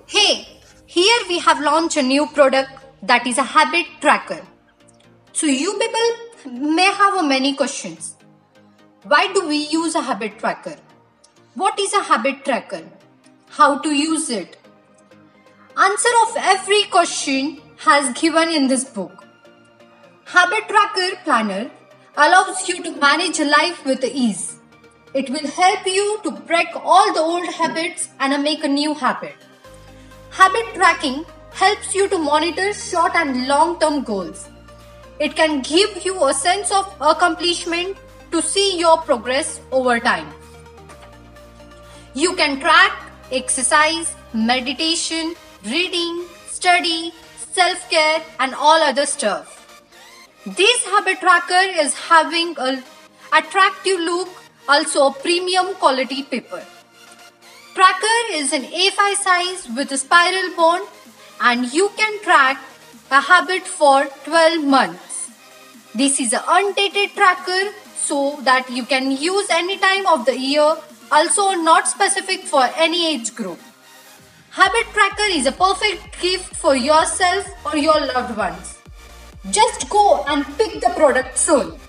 Hey, here we have launched a new product that is a habit tracker. So you people may have many questions. Why do we use a habit tracker? What is a habit tracker? How to use it? Answer of every question has given in this book. Habit Tracker Planner allows you to manage life with ease. It will help you to break all the old habits and make a new habit. Habit tracking helps you to monitor short and long-term goals. It can give you a sense of accomplishment to see your progress over time. You can track exercise, meditation, reading, study, self-care and all other stuff. This habit tracker is having an attractive look, also a premium quality paper. Tracker is an A5 size with a spiral bond and you can track a habit for 12 months. This is an undated tracker so that you can use any time of the year, also not specific for any age group. Habit Tracker is a perfect gift for yourself or your loved ones. Just go and pick the product soon.